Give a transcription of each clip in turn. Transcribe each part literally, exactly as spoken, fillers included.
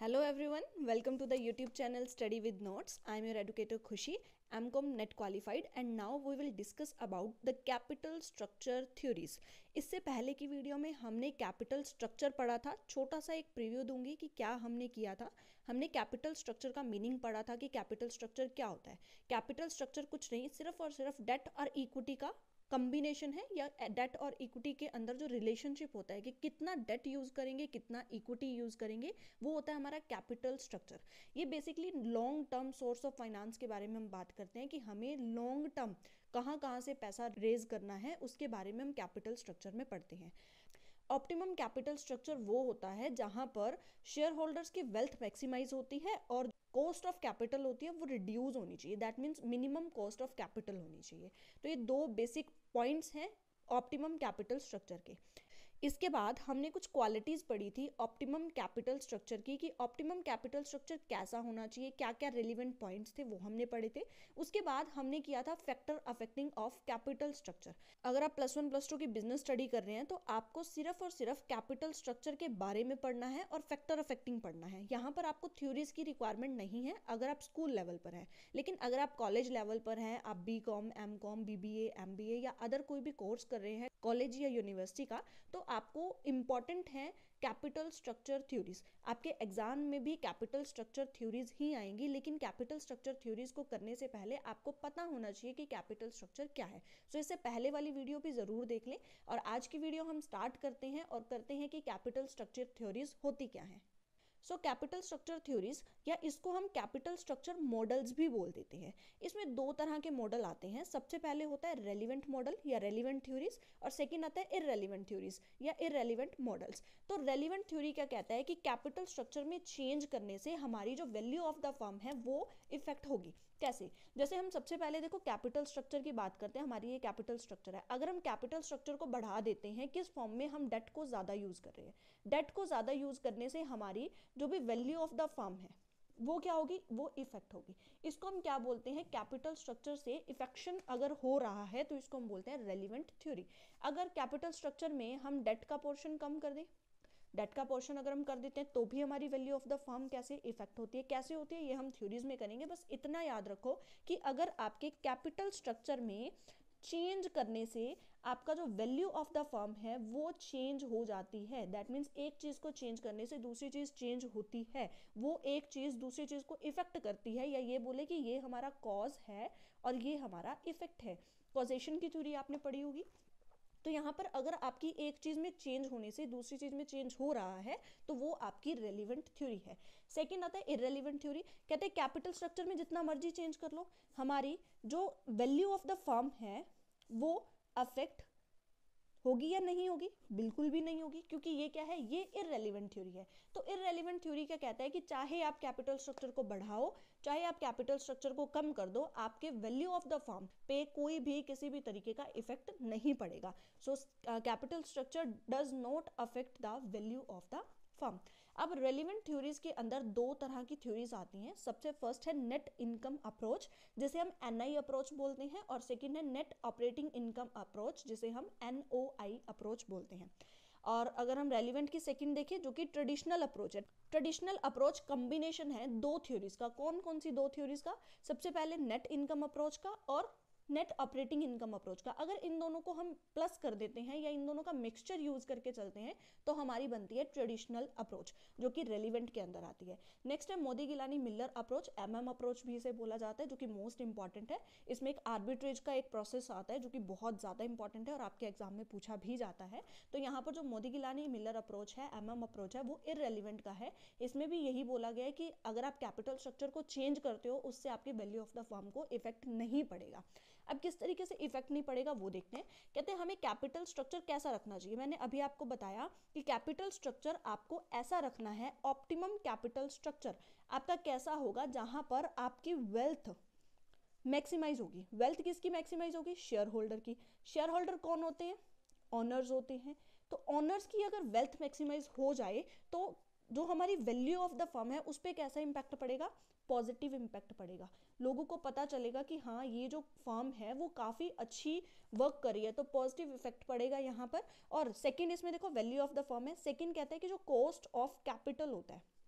Hello everyone, welcome to the YouTube channel Study with Notes. I am your educator Khushi, M Com Net Qualified, and now we will discuss about the capital structure theories. इससे पहले की video में हमने capital structure पढ़ा था. छोटा सा एक प्रीव्यू दूंगी कि क्या हमने किया था. हमने कैपिटल स्ट्रक्चर का मीनिंग पढ़ा था कि कैपिटल स्ट्रक्चर क्या होता है. कैपिटल स्ट्रक्चर कुछ नहीं, सिर्फ और सिर्फ डेट और इक्विटी का कम्बिनेशन है, या डेट और इक्विटी के अंदर जो रिलेशनशिप होता है कि कितना डेट यूज करेंगे कितना इक्विटी यूज करेंगे, वो होता है हमारा कैपिटल स्ट्रक्चर. ये basically long term source of finance के बारे में हम बात करते हैं कि हमें लॉन्ग टर्म कहाँ कहाँ से पैसा रेज करना है, उसके बारे में हम कैपिटल स्ट्रक्चर में पढ़ते हैं. ऑप्टिमम कैपिटल स्ट्रक्चर वो होता है जहां पर शेयर होल्डर्स की वेल्थ मैक्सिमाइज होती है और कॉस्ट ऑफ कैपिटल होती है वो रिड्यूस होनी चाहिए. That means minimum cost of capital होनी चाहिए. तो ये दो बेसिक पॉइंट्स हैं ऑप्टिमम कैपिटल स्ट्रक्चर के. इसके बाद हमने कुछ क्वालिटीज़ पढ़ी थी ऑप्टिमम कैपिटल स्ट्रक्चर की, कि ऑप्टिमम कैपिटल स्ट्रक्चर कैसा होना चाहिए, क्या क्या रिलेवेंट पॉइंट्स थे वो हमने पढ़े थे. उसके बाद हमने किया था factor affecting of capital structure. अगर आप प्लस वन प्लस टू की बिजनेस स्टडी कर रहे हैं तो आपको सिर्फ और सिर्फ कैपिटल स्ट्रक्चर के बारे में पढ़ना है और फैक्टर अफेक्टिंग पढ़ना है. यहाँ पर आपको थ्योरीज की रिक्वायरमेंट नहीं है अगर आप स्कूल लेवल पर हैं. लेकिन अगर आप कॉलेज लेवल पर हैं, आप B com M com B B A M B A या अदर कोई भी कोर्स कर रहे हैं कॉलेज या यूनिवर्सिटी का, तो आपको इम्पॉर्टेंट है कैपिटल स्ट्रक्चर थ्योरीज. आपके एग्जाम में भी कैपिटल स्ट्रक्चर थ्योरीज ही आएंगी, लेकिन कैपिटल स्ट्रक्चर थ्योरीज को करने से पहले आपको पता होना चाहिए कि कैपिटल स्ट्रक्चर क्या है. सो so, इससे पहले वाली वीडियो भी ज़रूर देख लें. और आज की वीडियो हम स्टार्ट करते हैं और करते हैं कि कैपिटल स्ट्रक्चर थ्योरीज होती क्या है. सो कैपिटल स्ट्रक्चर थ्योरीज, या इसको हम कैपिटल स्ट्रक्चर मॉडल्स भी बोल देते हैं. इसमें दो तरह के मॉडल आते हैं. सबसे पहले होता है रेलिवेंट मॉडल या रेलिवेंट थ्योरीज, और सेकंड आता है इररेलिवेंट थ्योरीज या इररेलिवेंट मॉडल्स. तो रेलिवेंट थ्योरी क्या कहता है कि कैपिटल स्ट्रक्चर में चेंज करने से हमारी जो वैल्यू ऑफ द फर्म है वो इफेक्ट होगी. कैसे? जैसे हम सबसे पहले देखो कैपिटल स्ट्रक्चर की बात करते हैं. हमारी ये कैपिटल स्ट्रक्चर है. अगर हम कैपिटल स्ट्रक्चर को बढ़ा देते हैं, किस फॉर्म में? हम डेट को ज़्यादा यूज़ कर रहे हैं. डेट को ज़्यादा यूज़ करने से हमारी जो भी वैल्यू ऑफ द फर्म है वो क्या होगी? वो इफेक्ट होगी. इसको हम क्या बोलते हैं? कैपिटल स्ट्रक्चर से इफेक्शन अगर हो रहा है तो इसको हम बोलते हैं रेलिवेंट थ्योरी. अगर कैपिटल स्ट्रक्चर में हम डेट का पोर्शन कम कर दें, डेट का पोर्शन अगर हम कर देते हैं तो भी हमारी वैल्यू ऑफ द फर्म कैसे इफेक्ट होती है. कैसे होती है ये हम थ्योरीज में करेंगे. बस इतना याद रखो कि अगर आपके कैपिटल स्ट्रक्चर में चेंज करने से आपका जो वैल्यू ऑफ द फर्म है वो चेंज हो जाती है. दैट मीन्स एक चीज़ को चेंज करने से दूसरी चीज़ चेंज होती है. वो एक चीज़ दूसरी चीज़ को इफेक्ट करती है, या ये बोले कि ये हमारा कॉज है और ये हमारा इफेक्ट है. कॉजेशन की थ्योरी आपने पढ़ी होगी. तो यहाँ पर अगर आपकी एक चीज़ में चेंज होने से दूसरी चीज़ में चेंज हो रहा है तो वो आपकी रेलिवेंट थ्योरी है. सेकंड आता है इररेलिवेंट थ्योरी. कहते हैं कैपिटल स्ट्रक्चर में जितना मर्जी चेंज कर लो, हमारी जो वैल्यू ऑफ द फर्म है वो अफेक्ट होगी या नहीं होगी? बिल्कुल भी नहीं होगी, क्योंकि ये क्या है? ये इररेलिवेंट थ्योरी है. तो इररेलिवेंट थ्योरी क्या कहता है कि चाहे आप कैपिटल स्ट्रक्चर को बढ़ाओ चाहे आप कैपिटल स्ट्रक्चर को कम कर दो, आपके वैल्यू ऑफ द फर्म पे कोई भी किसी भी तरीके का इफेक्ट नहीं पड़ेगा. So capital structure does not affect the value of the firm. अब रेलिवेंट थ्योरीज के अंदर दो तरह की थ्योरीज आती हैं. सबसे फर्स्ट है नेट इनकम अप्रोच, जिसे हम एन आई अप्रोच बोलते हैं, और सेकंड है नेट ऑपरेटिंग इनकम अप्रोच, जिसे हम एन ओ आई अप्रोच बोलते हैं. और अगर हम रेलिवेंट की सेकंड देखें जो कि ट्रेडिशनल अप्रोच है. ट्रेडिशनल अप्रोच कॉम्बिनेशन है दो थ्योरीज का. कौन कौन सी दो थ्योरीज का? सबसे पहले नेट इनकम अप्रोच का और नेट ऑपरेटिंग इनकम अप्रोच का. अगर इन दोनों को हम प्लस कर देते हैं या इन दोनों का मिक्सचर यूज करके चलते हैं तो हमारी बनती है ट्रेडिशनल अप्रोच, जो कि रेलिवेंट के अंदर आती है. नेक्स्ट है Modigliani Miller approach, M M approach भी इसे बोला जाता है, जो कि मोस्ट इंपॉर्टेंट है. इसमें एक आर्बिट्रेज का एक प्रोसेस आता है जो कि बहुत ज़्यादा इंपॉर्टेंट है और आपके एग्जाम में पूछा भी जाता है. तो यहाँ पर जो मोदी गिलानी मिलर अप्रोच है, एम एम अप्रोच है, वो इररेलिवेंट का है. इसमें भी यही बोला गया है कि अगर आप कैपिटल स्ट्रक्चर को चेंज करते हो उससे आपकी वैल्यू ऑफ द फर्म को इफेक्ट नहीं पड़ेगा. अब किस तरीके से इफेक्ट नहीं पड़ेगा वो देखते हैं. कहते हैं हमें कैपिटल स्ट्रक्चर कैसा रखना चाहिए. मैंने अभी आपको बताया कि कैपिटल स्ट्रक्चर आपको ऐसा रखना है. ऑप्टिमम कैपिटल स्ट्रक्चर आपका कैसा होगा जहां पर आपकी वेल्थ मैक्सिमाइज होगी. वेल्थ किसकी मैक्सिमाइज होगी? शेयर होल्डर की. शेयर होल्डर कौन होते हैं? ऑनर्स होते हैं. तो ऑनर्स की अगर वेल्थ मैक्सिमाइज हो जाए तो जो हमारी वैल्यू ऑफ द फर्म है उस पर कैसा इंपैक्ट पड़ेगा? पॉजिटिव इंपैक्ट पड़ेगा. लोगों को पता चलेगा कि हाँ ये जो फर्म है वो काफ़ी अच्छी वर्क कर रही है, तो पॉजिटिव इफेक्ट पड़ेगा यहाँ पर. और सेकंड इसमें देखो वैल्यू ऑफ द फर्म है. सेकंड कहता है कि जो कॉस्ट ऑफ कैपिटल होता है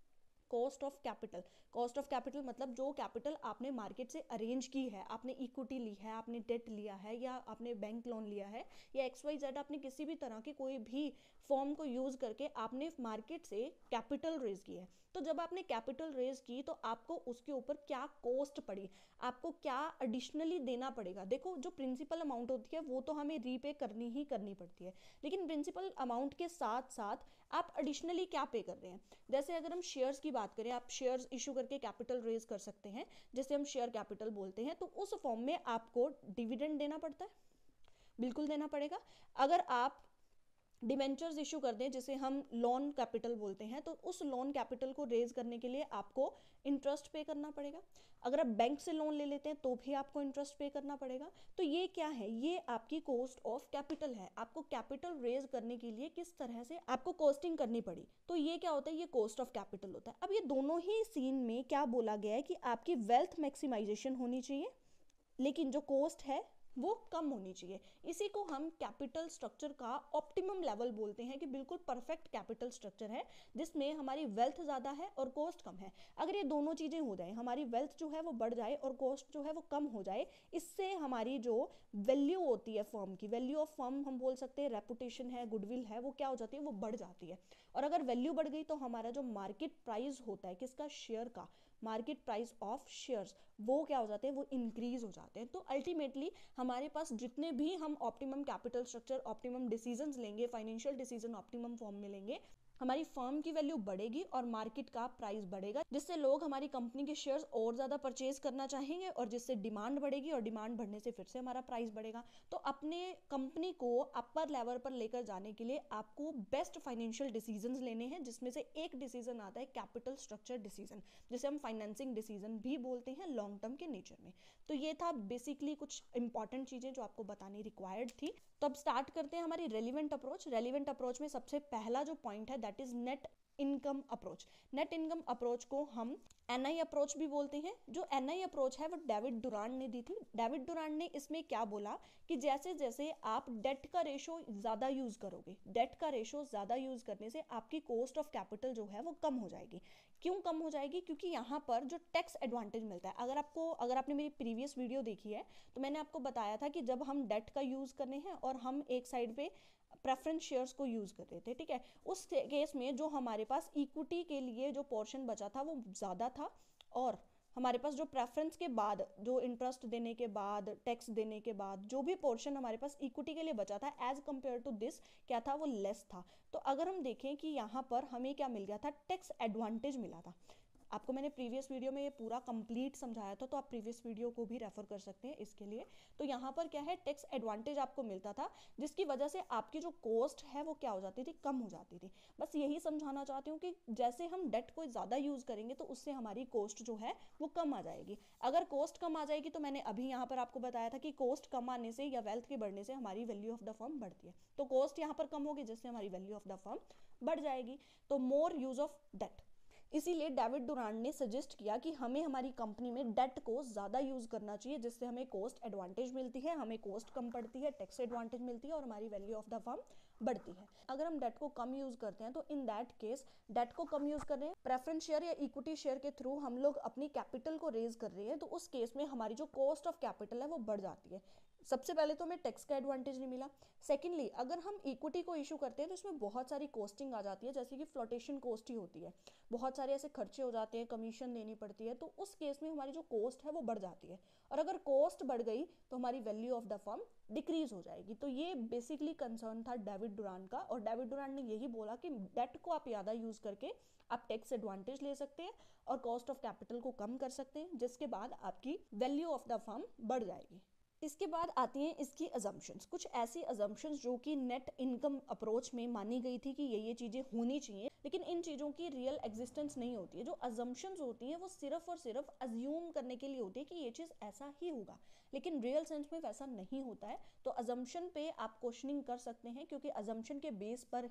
cost of capital. Cost of capital मतलब जो कैपिटल आपने मार्केट से अरेंज की है, आपने इक्विटी ली है, आपने डेट लिया है, या आपने बैंक लोन लिया है, या एक्स वाई जेड आपने किसी भी तरह की कोई भी फॉर्म को यूज करके आपने मार्केट से कैपिटल रेज की है। तो जब आपने कैपिटल रेज की तो आपको उसके ऊपर क्या कॉस्ट पड़ी, आपको क्या एडिशनली देना पड़ेगा। देखो, जो प्रिंसिपल अमाउंट होती है वो तो हमें रीपे करनी ही करनी पड़ती है, लेकिन प्रिंसिपल अमाउंट के साथ साथ आप एडिशनली क्या पे कर रहे हैं। जैसे अगर हम शेयर्स की बात करें, आप शेयर्स इशू करके कैपिटल रेज कर सकते हैं, जिसे हम शेयर कैपिटल बोलते हैं। तो उस फॉर्म में आपको डिविडेंड देना पड़ता है, बिल्कुल देना पड़ेगा। अगर आप डिवेंचर्स इशू कर दें, जिसे हम लोन कैपिटल बोलते हैं, तो उस लोन कैपिटल को रेज करने के लिए आपको इंटरेस्ट पे करना पड़ेगा। अगर आप बैंक से लोन ले लेते हैं तो भी आपको इंटरेस्ट पे करना पड़ेगा। तो ये क्या है, ये आपकी कॉस्ट ऑफ कैपिटल है। आपको कैपिटल रेज करने के लिए किस तरह से आपको कॉस्टिंग करनी पड़ी, तो ये क्या होता है, ये कॉस्ट ऑफ कैपिटल होता है। अब ये दोनों ही सीन में क्या बोला गया है कि आपकी वेल्थ मैक्सिमाइजेशन होनी चाहिए, लेकिन जो कॉस्ट है वो कम होनी चाहिए। इसी को हम कैपिटल स्ट्रक्चर का ऑप्टिमम लेवल बोलते हैं, कि बिल्कुल परफेक्ट कैपिटल स्ट्रक्चर है जिसमें हमारी वेल्थ ज़्यादा है और कॉस्ट कम है। अगर ये दोनों चीज़ें हो जाए, हमारी वेल्थ जो है वो बढ़ जाए और कॉस्ट जो है वो कम हो जाए, इससे हमारी जो वैल्यू होती है फर्म की, वैल्यू ऑफ फर्म हम बोल सकते हैं, रेपुटेशन है, गुडविल है, वो क्या हो जाती है, वो बढ़ जाती है। और अगर वैल्यू बढ़ गई तो हमारा जो मार्केट प्राइस होता है किसका, शेयर का, मार्केट प्राइस ऑफ शेयर्स, वो क्या हो जाते हैं, वो इंक्रीज हो जाते हैं। तो अल्टीमेटली हमारे पास जितने भी हम optimum capital structure, optimum decisions लेंगे, फाइनेंशियल डिसीजन ऑप्टिमम फॉर्म में लेंगे, हमारी फर्म की वैल्यू बढ़ेगी और मार्केट का प्राइस बढ़ेगा, जिससे लोग हमारी कंपनी के शेयर्स और ज़्यादा परचेज करना चाहेंगे, और जिससे डिमांड बढ़ेगी, और डिमांड बढ़ने से फिर से हमारा प्राइस बढ़ेगा। तो अपने कंपनी को अपर लेवल पर लेकर जाने के लिए आपको बेस्ट फाइनेंशियल डिसीजंस लेने हैं, जिसमें से एक डिसीजन आता है कैपिटल स्ट्रक्चर डिसीजन, जिसे हम फाइनेंसिंग डिसीजन भी बोलते हैं लॉन्ग टर्म के नेचर में। तो ये था बेसिकली कुछ इंपॉर्टेंट चीज़ें जो आपको बतानी रिक्वायर्ड थी। तो अब स्टार्ट करते हैं हमारी रेलिवेंट अप्रोच। रेलिवेंट अप्रोच में सबसे पहला जो पॉइंट है that is net income approach. Net income approach को हम एन आई अप्रोच भी बोलते हैं। जो एन आई अप्रोच है वो डेविड डुरांड ने दी थी। डेविड डुरांड ने इसमें क्या बोला कि जैसे जैसे आप डेट का रेशो ज़्यादा यूज़ करोगे, डेट का रेशो ज़्यादा यूज़ करने से आपकी कॉस्ट ऑफ कैपिटल जो है वो कम हो जाएगी। क्यों कम हो जाएगी? क्योंकि यहाँ पर जो टैक्स एडवांटेज मिलता है, अगर आपको अगर आपने मेरी प्रीवियस वीडियो देखी है तो मैंने आपको बताया था कि जब हम डेट का यूज़ करने हैं और हम एक साइड पे प्रेफरेंस शेयर्स को यूज़ कर रहे थे, ठीक है, उस केस में जो हमारे पास इक्विटी के लिए जो पोर्शन बचा था वो ज़्यादा था, और हमारे पास जो प्रेफरेंस के बाद, जो इंटरेस्ट देने के बाद, टैक्स देने के बाद जो भी पोर्शन हमारे पास इक्विटी के लिए बचा था एज कम्पेयर टू दिस क्या था, वो लेस था। तो अगर हम देखें कि यहाँ पर हमें क्या मिल गया था, टैक्स एडवांटेज मिला था। आपको मैंने प्रीवियस वीडियो में ये पूरा कंप्लीट समझाया था, तो आप प्रीवियस वीडियो को भी रेफर कर सकते हैं इसके लिए। तो यहाँ पर क्या है, टैक्स एडवांटेज आपको मिलता था, जिसकी वजह से आपकी जो कॉस्ट है वो क्या हो जाती थी, कम हो जाती थी। बस यही समझाना चाहती हूँ कि जैसे हम डेट को ज़्यादा यूज़ करेंगे तो उससे हमारी कॉस्ट जो है वो कम आ जाएगी। अगर कॉस्ट कम आ जाएगी तो मैंने अभी यहाँ पर आपको बताया था कि कॉस्ट कम आने से या वेल्थ के बढ़ने से हमारी वैल्यू ऑफ द फर्म बढ़ती है। तो कॉस्ट यहाँ पर कम होगी जिससे हमारी वैल्यू ऑफ द फर्म बढ़ जाएगी। तो मोर यूज ऑफ डेट। इसीलिए डेविड डुरांड ने सजेस्ट किया कि हमें हमारी कंपनी में डेट को ज़्यादा यूज़ करना चाहिए, जिससे हमें कॉस्ट एडवांटेज मिलती है, हमें कॉस्ट कम पड़ती है, टैक्स एडवांटेज मिलती है और हमारी वैल्यू ऑफ द फर्म बढ़ती है। अगर हम डेट को कम यूज़ करते हैं तो इन दैट केस डेट को कम यूज़ कर रहे हैं, प्रेफरेंस शेयर या इक्विटी शेयर के थ्रू हम लोग अपनी कैपिटल को रेज कर रहे हैं, तो उस केस में हमारी जो कॉस्ट ऑफ कैपिटल है वो बढ़ जाती है। सबसे पहले तो हमें टैक्स का एडवांटेज नहीं मिला। सेकेंडली, अगर हम इक्विटी को इशू करते हैं तो इसमें बहुत सारी कॉस्टिंग आ जाती है, जैसे कि फ्लोटेशन कॉस्ट ही होती है, बहुत सारे ऐसे खर्चे हो जाते हैं, कमीशन देनी पड़ती है, तो उस केस में हमारी जो कॉस्ट है वो बढ़ जाती है। और अगर कॉस्ट बढ़ गई तो हमारी value of the firm decrease हो जाएगी। तो ये बेसिकली कंसर्न था डेविड डुरांड का, और डेविड डुरांड ने यही बोला कि डेट को आप ज़्यादा यूज़ करके आप टैक्स एडवांटेज ले सकते हैं और कॉस्ट ऑफ कैपिटल को कम कर सकते हैं, जिसके बाद आपकी वैल्यू ऑफ द फर्म बढ़ जाएगी। इसके बाद आती हैं इसकी अजम्पशंस। कुछ ऐसी अजम्पशंस जो कि नेट इनकम अप्रोच में मानी गई थी कि ये ये चीज़ें होनी चाहिए, लेकिन इन चीज़ों की रियल एग्जिस्टेंस नहीं होती है। जो अजम्पशंस होती हैं वो सिर्फ और सिर्फ अज्यूम करने के लिए होती है कि ये चीज़ ऐसा ही होगा, लेकिन रियल सेंस में वैसा नहीं होता है। तो अजम्पशन पे आप क्वेश्चनिंग कर सकते हैं, क्योंकि अजम्पशन के बेस पर ही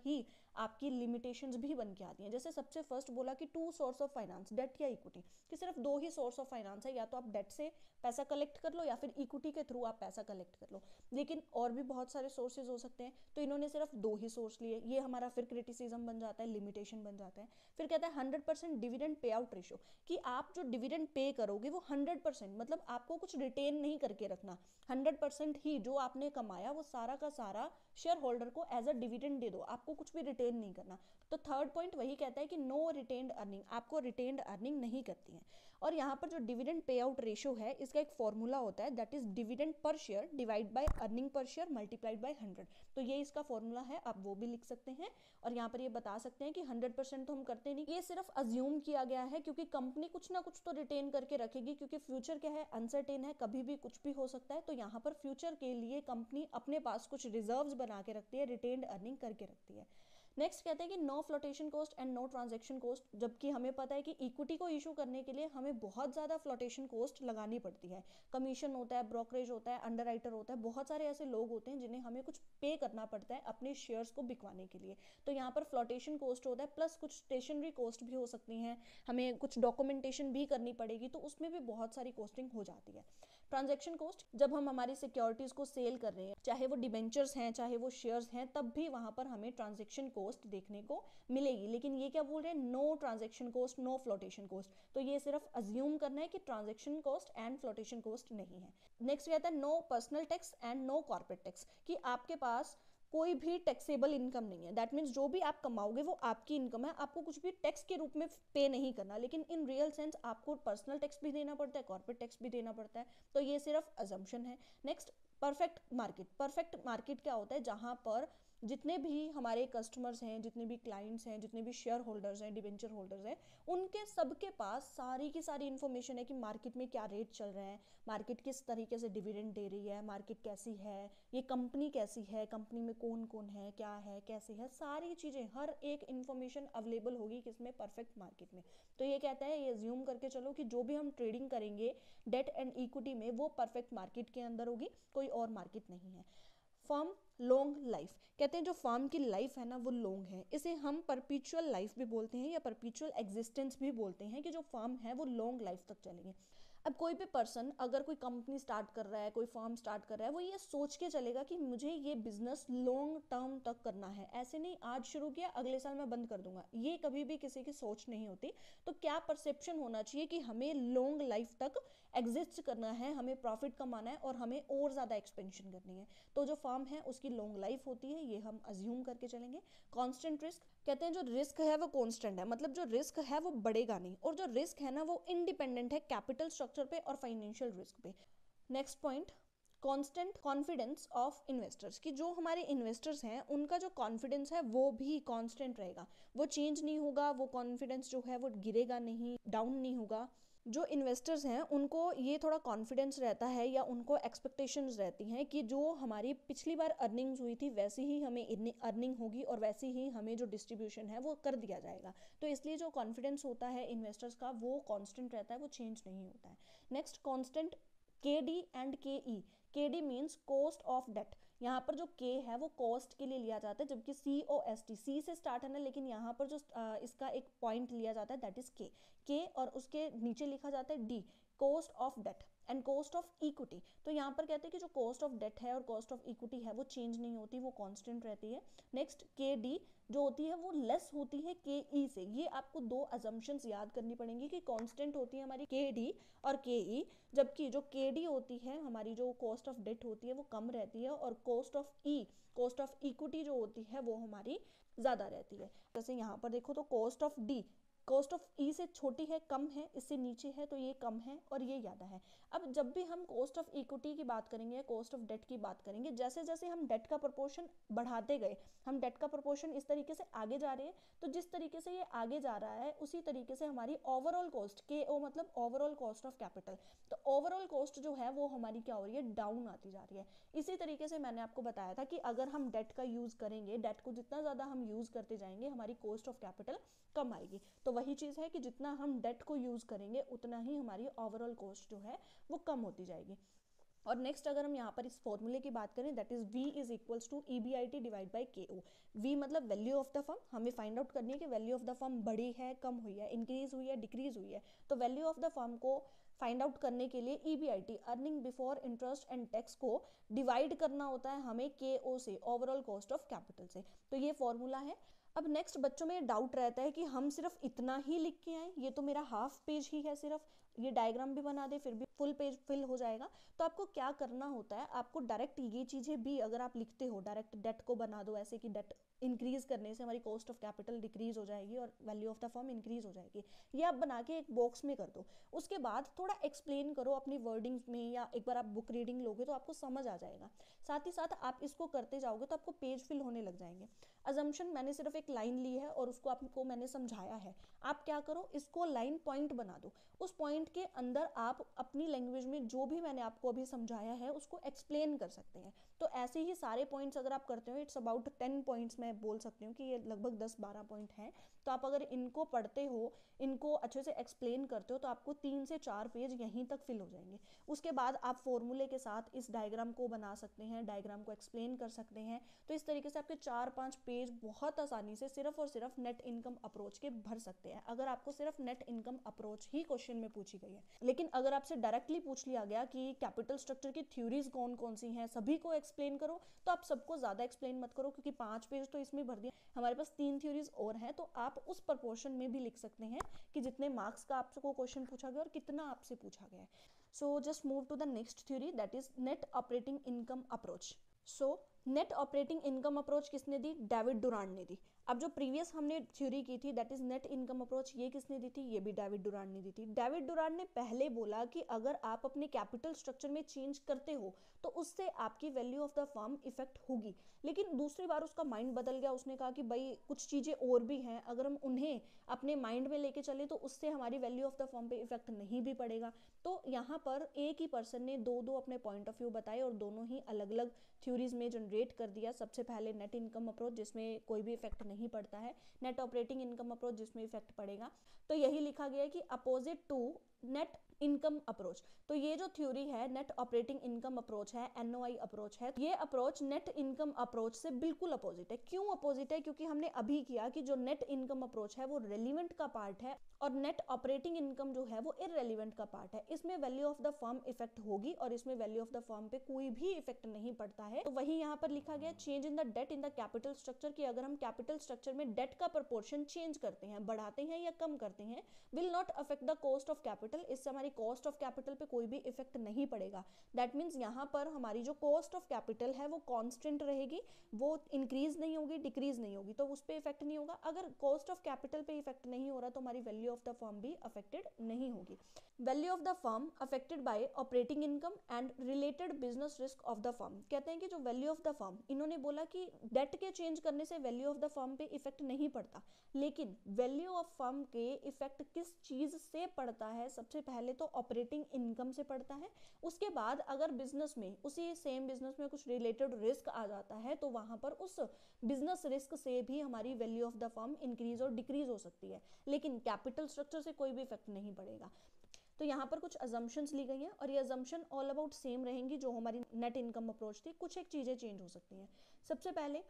आपकी लिमिटेशंस भी बन के आती हैं। जैसे सबसे फर्स्ट बोला कि two source of finance, debt या इक्विटी, कि सिर्फ दो ही सोर्स ऑफ फाइनेंस है, या तो आप डेट से पैसा कलेक्ट कर लो या फिर इक्विटी के थ्रू आप पैसा कलेक्ट कर लो, लेकिन और भी बहुत सारे सोर्सेज हो सकते हैं। तो इन्होंने सिर्फ दो ही सोर्स लिए, ये हमारा फिर क्रिटिसिज्म बन जाता है, लिमिटेशन बन जाता है। फिर कहता है hundred percent dividend pay out ratio, कि आप जो डिविडेंड पे करोगे वो हंड्रेड परसेंट, मतलब आपको कुछ रिटेन नहीं करके रखना, हंड्रेड परसेंट ही जो आपने कमाया वो सारा का सारा शेयर होल्डर को एज अ डिविडेंड दे दो, आपको कुछ भी रिटेन नहीं करना। तो थर्ड पॉइंट वही कहता है कि नो रिटेन्ड अर्निंग, आपको रिटेन्ड अर्निंग नहीं करती है। और यहाँ पर जो डिविडेंड पे आउट रेशो है, इसका एक फॉर्मूला होता है, that is dividend per share divide by earning per share multiplied by hundred. तो ये इसका फॉर्मूला है, आप वो भी लिख सकते हैं। और यहाँ पर ये बता सकते हैं कि हंड्रेड परसेंट तो हम करते नहीं, ये सिर्फ अज्यूम किया गया है, क्योंकि कंपनी कुछ ना कुछ तो रिटेन करके रखेगी, क्योंकि फ्यूचर क्या है, अनसर्टेन है, कभी भी कुछ भी हो सकता है। तो यहाँ पर फ्यूचर के लिए कंपनी अपने पास कुछ रिजर्व्स बना के रखती है, रिटेन्ड अर्निंग करके रखती है। नेक्स्ट कहते हैं कि no flotation cost and no transaction cost, जबकि हमें पता है कि इक्विटी को इशू करने के लिए हमें बहुत ज़्यादा फ्लोटेशन कॉस्ट लगानी पड़ती है, कमीशन होता है, ब्रोकरेज होता है, अंडरराइटर होता है, बहुत सारे ऐसे लोग होते हैं जिन्हें हमें कुछ पे करना पड़ता है अपने शेयर्स को बिकवाने के लिए। तो यहाँ पर फ्लोटेशन कॉस्ट होता है, प्लस कुछ स्टेशनरी कॉस्ट भी हो सकती हैं, हमें कुछ डॉक्यूमेंटेशन भी करनी पड़ेगी, तो उसमें भी बहुत सारी कॉस्टिंग हो जाती है। ट्रांजैक्शन कॉस्ट, जब हम हमारी सिक्योरिटीज को सेल कर रहे हैं, चाहे वो डिबेंचर्स हैं चाहे वो शेयर्स हैं, तब भी वहां पर हमें ट्रांजैक्शन कॉस्ट देखने को मिलेगी। लेकिन ये क्या बोल रहे हैं, no transaction cost no flotation cost, तो ये सिर्फ अज्यूम करना है कि transaction cost and flotation cost नहीं है। नेक्स्ट कहता है no personal tax and no corporate tax, कि आपके पास कोई भी टैक्सेबल इनकम नहीं है। दैट मीन्स जो भी आप कमाओगे वो आपकी इनकम है, आपको कुछ भी टैक्स के रूप में पे नहीं करना, लेकिन इन रियल सेंस आपको पर्सनल टैक्स भी देना पड़ता है, कॉर्पोरेट टैक्स भी देना पड़ता है। तो ये सिर्फ अजम्पशन है। Next perfect market, perfect market क्या होता है, जहां पर जितने भी हमारे कस्टमर्स हैं, जितने भी क्लाइंट्स हैं, जितने भी शेयर होल्डर्स हैं, डिबेंचर होल्डर्स हैं, उनके सबके पास सारी की सारी इन्फॉर्मेशन है कि मार्केट में क्या रेट चल रहा है, मार्केट किस तरीके से डिविडेंड दे रही है, मार्केट कैसी है, ये कंपनी कैसी है, कंपनी में कौन कौन है, क्या है, कैसे है, सारी चीज़ें, हर एक इन्फॉर्मेशन अवेलेबल होगी किसमें, परफेक्ट मार्केट में। तो ये कहता है, ये ज्यूम करके चलो कि जो भी हम ट्रेडिंग करेंगे डेट एंड इक्विटी में, वो परफेक्ट मार्केट के अंदर होगी, कोई और मार्केट नहीं है। फर्म लॉन्ग लाइफ, कहते हैं जो फार्म की लाइफ है ना वो लॉन्ग है, इसे हम परपिचुअल लाइफ भी बोलते हैं या परपिचुअल एग्जिस्टेंस भी बोलते हैं, कि जो फार्म है वो लॉन्ग लाइफ तक चलेंगे। अब कोई भी पर्सन अगर कोई कंपनी स्टार्ट कर रहा है, कोई फर्म स्टार्ट कर रहा है, वो ये सोच के चलेगा कि मुझे ये बिजनेस लॉन्ग टर्म तक करना है, ऐसे नहीं आज शुरू किया अगले साल मैं बंद कर दूंगा, ये कभी भी किसी की सोच नहीं होती। तो क्या परसेप्शन होना चाहिए कि हमें लॉन्ग लाइफ तक एग्जिस्ट करना है, हमें प्रॉफिट कमाना है और हमें और ज़्यादा एक्सपेंशन करनी है। तो जो फर्म है उसकी लॉन्ग लाइफ होती है, ये हम अज्यूम करके चलेंगे। कांस्टेंट रिस्क, कहते हैं जो रिस्क है वो कांस्टेंट है, मतलब जो रिस्क है वो बढ़ेगा नहीं, और जो रिस्क है ना वो इंडिपेंडेंट है कैपिटल स्ट्रक्चर पे और फाइनेंशियल रिस्क पे। Next point, constant confidence of investors, कि जो हमारे इन्वेस्टर्स हैं उनका जो कॉन्फिडेंस है वो भी कांस्टेंट रहेगा, वो चेंज नहीं होगा, वो कॉन्फिडेंस जो है वो गिरेगा नहीं, डाउन नहीं होगा। जो इन्वेस्टर्स हैं उनको ये थोड़ा कॉन्फिडेंस रहता है या उनको एक्सपेक्टेशंस रहती हैं कि जो हमारी पिछली बार अर्निंग्स हुई थी वैसी ही हमें अर्निंग होगी और वैसी ही हमें जो डिस्ट्रीब्यूशन है वो कर दिया जाएगा। तो इसलिए जो कॉन्फिडेंस होता है इन्वेस्टर्स का वो कांस्टेंट रहता है, वो चेंज नहीं होता है। Next constant K D and K E, K D means cost of debt, यहाँ पर जो के है वो कॉस्ट के लिए लिया जाता है, जबकि सी ओ एस टी, सी से स्टार्ट है ना, लेकिन यहाँ पर जो आ, इसका एक पॉइंट लिया जाता है दैट इज के, के और उसके नीचे लिखा जाता है D, cost of debt and cost of equity. तो यहाँ पर कहते हैं कि जो कॉस्ट ऑफ डेट है और कॉस्ट ऑफ इक्विटी है वो चेंज नहीं होती, वो कांस्टेंट रहती है। नेक्स्ट के डी जो होती है वो लेस होती है के ई से, ये आपको दो अजम्पशंस याद करनी पड़ेंगी कि कांस्टेंट होती है हमारी के डी और के ई, जबकि जो के डी होती है हमारी जो कॉस्ट ऑफ डेट होती है वो कम रहती है, और cost of E cost of equity जो होती है वो हमारी ज़्यादा रहती है। जैसे यहाँ पर देखो तो cost of D cost of E से छोटी है, कम है, इससे नीचे है, तो ये कम है और ये ज़्यादा है। अब जब भी हम कॉस्ट ऑफ इक्विटी की बात करेंगे, कॉस्ट ऑफ डेट की बात करेंगे, जैसे जैसे हम डेट का प्रोपोर्शन बढ़ाते गए, हम डेट का प्रोपोर्शन इस तरीके से आगे जा रहे हैं, तो जिस तरीके से ये आगे जा रहा है उसी तरीके से हमारी ओवरऑल कॉस्ट, के ओ मतलब ओवरऑल कॉस्ट ऑफ कैपिटल, तो ओवरऑल कॉस्ट जो है वो हमारी क्या हो रही है, डाउन आती जा रही है। इसी तरीके से मैंने आपको बताया था कि अगर हम डेट का यूज़ करेंगे, डेट को जितना ज़्यादा हम यूज़ करते जाएंगे हमारी कॉस्ट ऑफ कैपिटल कम आएगी। तो वही चीज़ है कि जितना हम डेट को यूज़ करेंगे उतना ही हमारी ओवरऑल कॉस्ट जो है वो कम होती जाएगी। और नेक्स्ट अगर हम यहाँ पर इस फॉर्मूले की बात करें, that is V is equals to E B I T divide by K O. V मतलब वैल्यू ऑफ द फर्म, हमें फाइंड आउट करनी है कि वैल्यू ऑफ द फर्म बढ़ी है, कम हुई है, इंक्रीज हुई है, डिक्रीज हुई है। तो वैल्यू ऑफ द फर्म को फाइंड आउट करने के लिए E B I T earning before interest and tax को डिवाइड करना होता है हमें के ओ से, ओवरऑल कॉस्ट ऑफ कैपिटल से। तो ये फॉर्मूला है। अब नेक्स्ट बच्चों में डाउट रहता है कि हम सिर्फ इतना ही लिख के आए, ये तो मेरा हाफ पेज ही है सिर्फ, ये डायग्राम भी बना दे फिर भी फुल पेज फिल हो जाएगा। तो आपको क्या करना होता है, आपको डायरेक्ट ये चीज़ें भी अगर आप लिखते हो, डायरेक्ट डेट को बना दो ऐसे कि डेट इंक्रीज करने से हमारी कॉस्ट ऑफ कैपिटल डिक्रीज हो जाएगी और value of the firm increase हो जाएगी। ये आप बना के एक बॉक्स में कर दो। उसके बाद थोड़ा एक्सप्लेन करो अपनी वर्डिंग्स में, या एक बार आप बुक रीडिंग लोगे तो आपको समझ आ जाएगा। साथ ही साथ आप इसको करते जाओगे तो आपको पेज फिल होने लग जाएंगे। अजम्पशन मैंने सिर्फ एक लाइन ली है और उसको आपको मैंने समझाया है। आप क्या करो, इसको लाइन पॉइंट बना दो। उस पॉइंट के अंदर आप अपनी लैंग्वेज में जो भी मैंने आपको अभी समझाया है उसको एक्सप्लेन कर सकते हैं। तो ऐसे ही सारे पॉइंट्स अगर आप करते हो, इट्स अबाउट टेन पॉइंट्स मैं बोल सकती हूँ कि ये लगभग दस बारह पॉइंट हैं। तो आप अगर इनको पढ़ते हो, इनको अच्छे से एक्सप्लेन करते हो, तो आपको तीन से चार पेज यहीं तक फिल हो जाएंगे। उसके बाद आप फॉर्मूले के साथ इस डायग्राम को बना सकते हैं, डायग्राम को एक्सप्लेन कर सकते हैं। तो इस तरीके से आपके चार पांच पेज बहुत आसानी से सिर्फ और सिर्फ नेट इनकम अप्रोच के भर सकते हैं, अगर आपको सिर्फ नेट इनकम अप्रोच ही क्वेश्चन में पूछी गई है। लेकिन अगर आपसे डायरेक्टली पूछ लिया गया कि कैपिटल स्ट्रक्चर की थ्योरीज कौन कौन सी हैं, सभी को एक्सप्लेन करो, तो आप सबको ज्यादा एक्सप्लेन मत करो, क्योंकि पांच पेज तो इसमें भर दिया, हमारे पास तीन थ्योरीज और हैं। तो आप उस प्रपोर्शन में भी लिख सकते हैं कि जितने मार्क्स का आपको क्वेश्चन पूछा गया और कितना आपसे पूछा गया है। So just move to the next theory, that is net operating income approach. So net operating income approach किसने दी? डेविड डुरांड ने दी। अब जो प्रीवियस हमने थ्योरी की थी that is net income approach, ये किसने दी थी? ये भी डेविड डुरांड ने दी थी। डेविड डुरांड ने पहले बोला कि अगर आप अपने कैपिटल स्ट्रक्चर में चेंज करते हो तो उससे आपकी value of the firm effect होगी। लेकिन दूसरी बार उसका माइंड बदल गया, उसने कहा कि भाई कुछ चीजें और भी हैं, अगर हम उन्हें अपने माइंड में लेके चले तो उससे हमारी वैल्यू ऑफ द फर्म पे इफेक्ट नहीं भी पड़ेगा। तो यहाँ पर एक ही पर्सन ने दो दो अपने पॉइंट ऑफ व्यू बताए और दोनों ही अलग अलग थ्योरीज में जनरेट कर दिया। सबसे पहले नेट इनकम अप्रोच जिसमें कोई भी इफेक्ट नहीं पड़ता है, नेट ऑपरेटिंग इनकम अप्रोच जिसमें इफेक्ट पड़ेगा। तो यही लिखा गया है कि opposite to net income approach. तो ये जो थ्योरी है नेट ऑपरेटिंग इनकम अप्रोच है, एन ओ आई अप्रोच है, ये अप्रोच नेट इनकम अप्रोच से बिल्कुल अपोजिट है। क्यों अपोजिट है? क्योंकि हमने अभी किया कि जो नेट इनकम अप्रोच है वो रेलिवेंट का पार्ट है और नेट ऑपरेटिंग इनकम जो है वो इररेलेवेंट का पार्ट है। इसमें value of the firm effect होगी और इसमें वैल्यू ऑफ द फर्म पे कोई भी इफेक्ट नहीं पड़ता है। तो वही यहाँ पर लिखा गया change in the debt in the capital structure, कि अगर हम कैपिटल स्ट्रक्चर में डेट का प्रोपोर्शन चेंज करते हैं, बढ़ाते हैं या कम करते हैं, will not affect the cost of capital, इससे हमारी कॉस्ट ऑफ कैपिटल पे कोई भी इफेक्ट नहीं पड़ेगा। दैट मीन्स यहाँ पर हमारी जो कॉस्ट ऑफ कैपिटल है वो कांस्टेंट रहेगी, वो इंक्रीज नहीं होगी, डिक्रीज नहीं होगी, तो उस पर इफेक्ट नहीं होगा। अगर कॉस्ट ऑफ कैपिटल पे इफेक्ट नहीं हो रहा तो हमारी वैल्यू ऑफ द फर्म भी अफेक्टेड नहीं होगी। Value of the firm affected by operating income and related business risk of the firm. कहते हैं कि जो वैल्यू ऑफ द फर्म, इन्होंने बोला कि डेट के चेंज करने से वैल्यू ऑफ द फर्म पे इफेक्ट नहीं पड़ता, लेकिन वैल्यू ऑफ फर्म के इफेक्ट किस चीज से पड़ता है? सबसे पहले तो ऑपरेटिंग इनकम से पड़ता है। उसके बाद अगर बिजनेस में, उसी सेम बिजनेस में कुछ रिलेटेड रिस्क आ जाता है तो वहां पर उस बिजनेस रिस्क से भी हमारी value of the firm increase और डिक्रीज हो सकती है, लेकिन कैपिटल स्ट्रक्चर से कोई भी इफेक्ट नहीं पड़ेगा। तो यहाँ पर कुछ अजम्पशंस ली गई हैं और ये अजम्पशन ऑल अबाउट सेम रहेंगी जो हमारी नेट इनकम अप्रोच थी। कुछ एक चीजें चेंज हो सकती हैं। सबसे पहले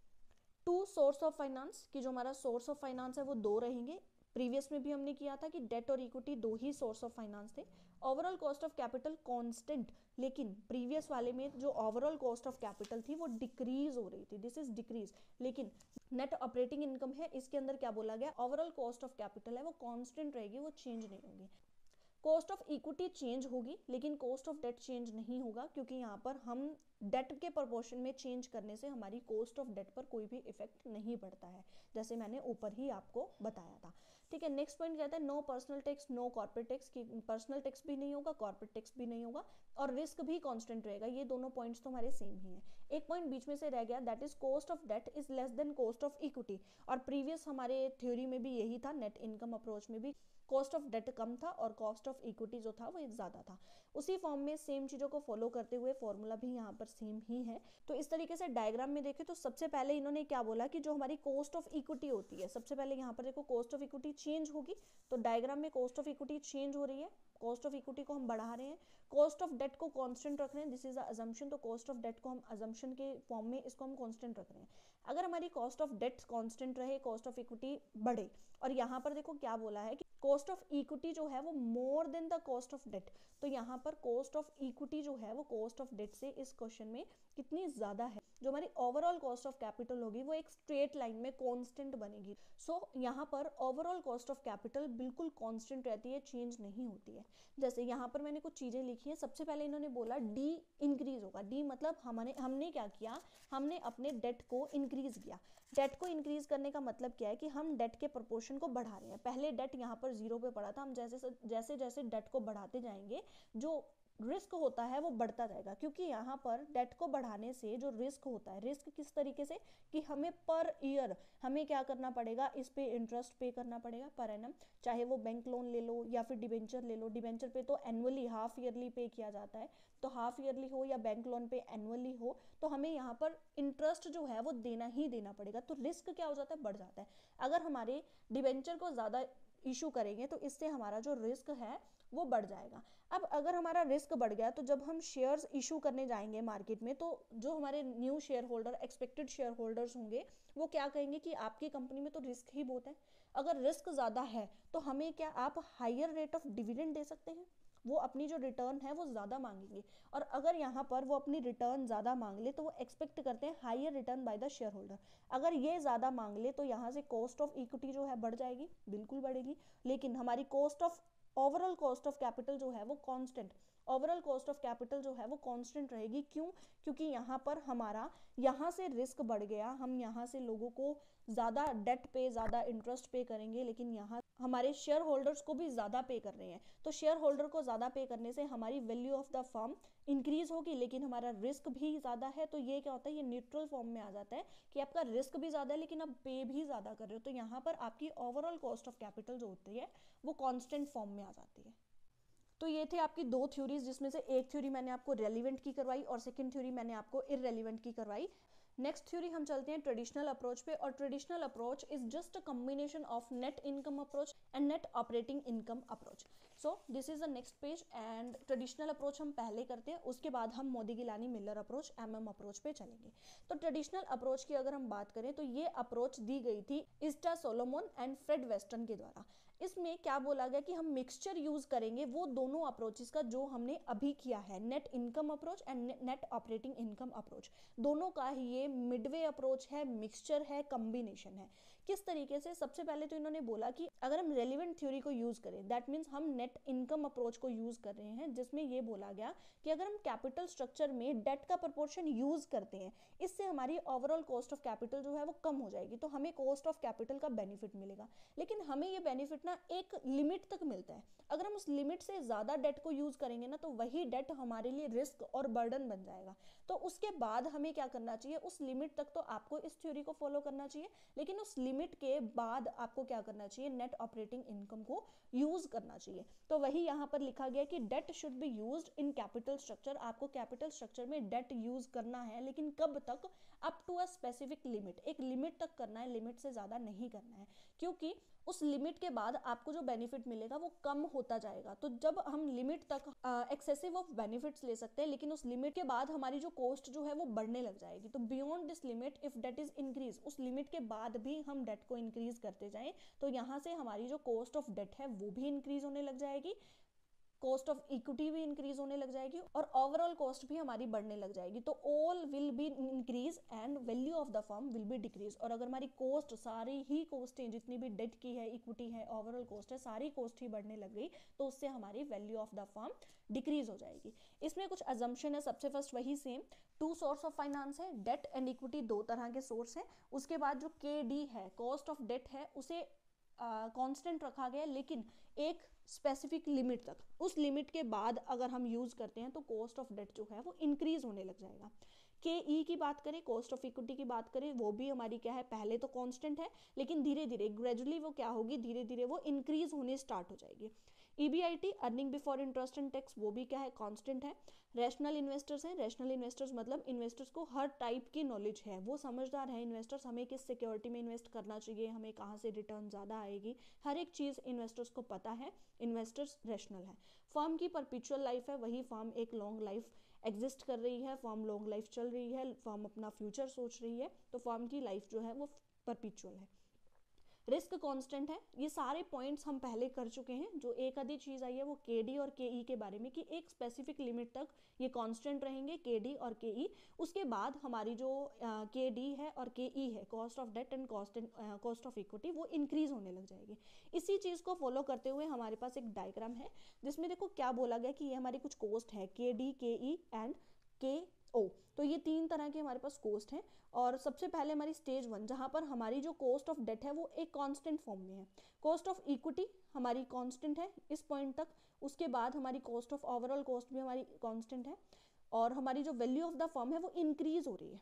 टू सोर्स ऑफ फाइनेंस, की जो हमारा सोर्स ऑफ फाइनेंस है वो दो रहेंगे। प्रीवियस में भी हमने किया था कि डेट और इक्विटी दो ही सोर्स ऑफ फाइनेंस थे। Overall cost of capital constant, लेकिन प्रीवियस वाले में जो ओवरऑल कॉस्ट ऑफ कैपिटल थी वो डिक्रीज हो रही थी, दिस इज डिक्रीज। लेकिन नेट ऑपरेटिंग इनकम है, इसके अंदर क्या बोला गया? ओवरऑल कॉस्ट ऑफ कैपिटल है वो कांस्टेंट रहेगी, वो चेंज नहीं होगी। कॉस्ट ऑफ इक्विटी चेंज होगी लेकिन कॉस्ट ऑफ डेट चेंज नहीं होगा, क्योंकि यहाँ पर हम डेट के प्रोपोर्शन में चेंज करने से हमारी कॉस्ट ऑफ डेट पर कोई भी इफेक्ट नहीं पड़ता है, जैसे मैंने ऊपर ही आपको बताया था। ठीक है, नेक्स्ट पॉइंट कहता है no personal tax no corporate tax, की पर्सनल टैक्स भी नहीं होगा, कॉर्पोरेट टैक्स भी नहीं होगा और रिस्क भी कांस्टेंट रहेगा। ये दोनों पॉइंट्स तो हमारे सेम ही हैं। एक पॉइंट बीच में से रह गया, that is cost of debt is less than cost of equity, और प्रीवियस हमारे थ्योरी में भी यही था, नेट इनकम अप्रोच में भी कॉस्ट ऑफ डेट कम था और कॉस्ट ऑफ इक्विटी जो था वो ज्यादा था। उसी फॉर्म में सेम चीजों को फॉलो करते हुए फॉर्मूला भी यहाँ पर सेम ही है। तो इस तरीके से डायग्राम में देखें तो सबसे पहले इन्होंने क्या बोला कि जो हमारी कॉस्ट ऑफ इक्विटी होती है, सबसे पहले यहाँ पर देखो कॉस्ट ऑफ इक्विटी चेंज होगी, तो डायग्राम में कॉस्ट ऑफ इक्विटी चेंज हो रही है। कॉस्ट ऑफ इक्विटी को हम बढ़ा रहे हैं, कॉस्ट ऑफ डेट को कांस्टेंट रख रहे हैं, दिस इज अ अजम्पशन, तो कॉस्ट ऑफ डेट को हम अजम्पशन के फॉर्म में इसको हम कांस्टेंट रख रहे हैं। अगर हमारी कॉस्ट ऑफ डेट कांस्टेंट रहे, कॉस्ट ऑफ इक्विटी बढ़े, और यहाँ पर देखो क्या बोला है कि कॉस्ट ऑफ इक्विटी जो है वो more than the cost of debt, तो यहाँ पर कॉस्ट ऑफ इक्विटी जो है वो कॉस्ट ऑफ डेट से इस क्वेश्चन में कितनी ज्यादा है, जो हमारी ओवरऑल कॉस्ट ऑफ कैपिटल होगी वो एक स्ट्रेट लाइन में कांस्टेंट बनेगी। सो so, यहाँ पर ओवरऑल कॉस्ट ऑफ कैपिटल बिल्कुल कांस्टेंट रहती है, चेंज नहीं होती है। जैसे यहाँ पर मैंने कुछ चीजें लिखी है, सबसे पहले इन्होंने बोला डी इंक्रीज होगा, डी मतलब हमने हमने क्या किया, हमने अपने डेट को इंक्रीज किया। डेट को इंक्रीज करने का मतलब क्या है कि हम डेट के प्रोपोर्शन को बढ़ा रहे हैं। पहले डेट यहाँ पर जीरो पे पड़ा था, हम जैसे जैसे जैसे डेट को बढ़ाते जाएंगे जो रिस्क होता है वो बढ़ता जाएगा, क्योंकि यहाँ पर डेट को बढ़ाने से जो रिस्क होता है, रिस्क किस तरीके से कि हमें पर ईयर हमें क्या करना पड़ेगा, इस पे इंटरेस्ट पे करना पड़ेगा पर एनम, चाहे वो बैंक लोन ले लो या फिर डिबेंचर ले लो। डिबेंचर पे तो एनुअली हाफ ईयरली पे किया जाता है, तो हाफ ईयरली हो या बैंक लोन पे एनुअली हो, तो हमें यहाँ पर इंटरेस्ट जो है वो देना ही देना पड़ेगा, तो रिस्क क्या हो जाता है, बढ़ जाता है। अगर हमारे डिबेंचर को ज़्यादा इशू करेंगे तो इससे हमारा जो रिस्क है वो बढ़ जाएगा। अब अगर हमारा रिस्क बढ़ गया तो जब हम शेयर्स इशू करने जाएंगे मार्केट में, तो जो हमारे new share holder, expected share holders होंगे, वो क्या कहेंगे कि आपकी कंपनी में तो रिस्क ही बहुत है। अगर रिस्क ज़्यादा है तो हमें क्या, आप हायर रेट ऑफ डिविडेंड दे सकते हैं, वो अपनी जो रिटर्न है वो ज़्यादा मांगेंगे। और अगर यहाँ पर वो अपनी रिटर्न ज़्यादा मांग ले तो वो एक्सपेक्ट करते हैं higher return by the share holder. अगर ये ज़्यादा मांग ले तो यहाँ से कॉस्ट ऑफ इक्विटी जो है बढ़ जाएगी, बिल्कुल बढ़ेगी, लेकिन हमारी cost of overall cost of capital जो है वो constant, overall cost of capital जो है वो कांस्टेंट रहेगी। क्यों? क्योंकि यहाँ पर हमारा यहाँ से रिस्क बढ़ गया, हम यहाँ से लोगों को ज़्यादा डेट पे, ज़्यादा इंटरेस्ट पे करेंगे, लेकिन यहाँ हमारे शेयर होल्डर्स को भी ज़्यादा पे कर रहे हैं, तो शेयर होल्डर को ज़्यादा पे करने से हमारी value of the firm increase होगी, लेकिन हमारा रिस्क भी ज़्यादा है। तो ये क्या होता है, ये न्यूट्रल फॉर्म में आ जाता है कि आपका रिस्क भी ज़्यादा है लेकिन आप पे भी ज़्यादा कर रहे हो, तो यहाँ पर आपकी ओवरऑल कॉस्ट ऑफ कैपिटल जो होती है वो कॉन्स्टेंट फॉर्म में आ जाती है। तो ये थे आपकी दो थ्योरीज, जिसमें से एक थ्योरी मैंने आपको रेलिवेंट की करवाई और सेकंड थ्योरी मैंने आपको इररेलिवेंट की करवाई। नेक्स्ट थ्योरी हम चलते हैं ट्रेडिशनल अप्रोच पे, और traditional approach is just a combination of net income approach and net operating income approach. So this is the next page, and traditional approach हम पहले करते हैं, उसके बाद हम Modigliani Miller approach, MM approach पे चलेंगे। तो ट्रेडिशनल अप्रोच की अगर हम बात करें तो ये अप्रोच दी गई थी Ezra Solomon and Fred Weston के द्वारा। इसमें क्या बोला गया कि हम मिक्सचर यूज करेंगे वो दोनों अप्रोचेस का जो हमने अभी किया है, net income approach and net operating income approach, दोनों का ही ये मिडवे अप्रोच है, मिक्सचर है, कॉम्बिनेशन है। किस तरीके से? सबसे पहले तो इन्होंने बोला कि अगर हम रेलिवेंट थ्योरी को यूज करें, दैट मीन्स हम नेट इनकम अप्रोच को यूज कर रहे हैं, जिसमें ये बोला गया कि अगर हम कैपिटल स्ट्रक्चर में डेट का प्रोपोर्शन यूज करते हैं, इससे हमारी ओवरऑल कॉस्ट ऑफ कैपिटल जो है वो कम हो जाएगी, तो हमें कॉस्ट ऑफ कैपिटल का बेनिफिट मिलेगा। लेकिन हमें ये बेनिफिट ना एक लिमिट तक मिलता है, अगर हम उस लिमिट से ज्यादा डेट को यूज करेंगे ना तो वही डेट हमारे लिए रिस्क और बर्डन बन जाएगा। तो उसके बाद हमें क्या करना चाहिए, उस लिमिट तक तो आपको इस थ्योरी को फॉलो करना चाहिए, लेकिन उस लिमिट के बाद आपको क्या करना चाहिए, नेट ऑपरेटिंग इनकम को यूज करना चाहिए। तो वही यहाँ पर लिखा गया कि debt should be used in capital structure, आपको कैपिटल स्ट्रक्चर में डेट यूज करना है, लेकिन कब तक, up to a specific limit, एक लिमिट तक करना है, लिमिट से ज्यादा नहीं करना है, क्योंकि उस लिमिट के बाद आपको जो बेनिफिट मिलेगा वो कम होता जाएगा। तो जब हम लिमिट तक एक्सेसिव ऑफ बेनिफिट्स ले सकते हैं, लेकिन उस लिमिट के बाद हमारी जो कॉस्ट जो है वो बढ़ने लग जाएगी। तो beyond this limit if debt is increase, उस लिमिट के बाद भी हम डेट को इंक्रीज करते जाएं तो यहाँ से हमारी जो कॉस्ट ऑफ डेट है वो भी इंक्रीज होने लग जाएगी, कॉस्ट ऑफ इक्विटी भी इंक्रीज होने लग जाएगी और ओवरऑल कॉस्ट भी हमारी बढ़ने लग जाएगी। तो all will be increase and value of the firm will be decrease. और अगर हमारी कॉस्ट, सारी ही कॉस्टें जितनी भी डेट की है, इक्विटी है, ओवरऑल कॉस्ट है, सारी कॉस्ट ही बढ़ने लग गई, तो उससे हमारी value of the firm decrease हो जाएगी। इसमें कुछ अजम्पशन है, सबसे फर्स्ट वही same, two source of finance है, डेट एंड इक्विटी दो तरह के सोर्स हैं। उसके बाद जो के डी है, कॉस्ट ऑफ डेट है, उसे कांस्टेंट uh, रखा गया, लेकिन एक स्पेसिफिक लिमिट तक, उस लिमिट के बाद अगर हम यूज करते हैं तो कॉस्ट ऑफ डेट जो है वो इंक्रीज होने लग जाएगा। के ई की बात करें, कॉस्ट ऑफ इक्विटी की बात करें, वो भी हमारी क्या है, पहले तो कांस्टेंट है, लेकिन धीरे धीरे ग्रेजुअली वो क्या होगी, धीरे धीरे वो इंक्रीज होने स्टार्ट हो जाएगी। EBIT earning before interest and tax, वो भी क्या है, कांस्टेंट है। रैशनल इन्वेस्टर्स हैं, रैशनल इन्वेस्टर्स मतलब इन्वेस्टर्स को हर टाइप की नॉलेज है, वो समझदार है इन्वेस्टर्स, हमें किस सिक्योरिटी में इन्वेस्ट करना चाहिए, हमें कहाँ से रिटर्न ज़्यादा आएगी, हर एक चीज़ इन्वेस्टर्स को पता है, इन्वेस्टर्स रैशनल है। फर्म की परपिचुअल लाइफ है, वही फर्म एक लॉन्ग लाइफ एग्जिस्ट कर रही है, फर्म लॉन्ग लाइफ चल रही है, फर्म अपना फ्यूचर सोच रही है, तो फर्म की लाइफ जो है वो परपिचुअल है। रिस्क कांस्टेंट है, ये सारे पॉइंट्स हम पहले कर चुके हैं। जो एक आधी चीज़ आई है वो केडी और केई के बारे में, कि एक स्पेसिफिक लिमिट तक ये कांस्टेंट रहेंगे केडी और केई, उसके बाद हमारी जो केडी है और केई है, cost of debt and cost and cost of equity, वो इंक्रीज होने लग जाएगी। इसी चीज़ को फॉलो करते हुए हमारे पास एक डायग्राम है जिसमें देखो क्या बोला गया कि ये हमारी कुछ कॉस्ट है, के डी के ई एंड के ओ, तो ये तीन तरह के हमारे पास कॉस्ट हैं। और सबसे पहले हमारी स्टेज वन, जहाँ पर हमारी जो कॉस्ट ऑफ डेट है वो एक कांस्टेंट फॉर्म में है, कॉस्ट ऑफ इक्विटी हमारी कांस्टेंट है इस पॉइंट तक, उसके बाद हमारी कॉस्ट ऑफ ओवरऑल कॉस्ट भी हमारी कांस्टेंट है, और हमारी जो वैल्यू ऑफ द फर्म है वो इंक्रीज हो रही है।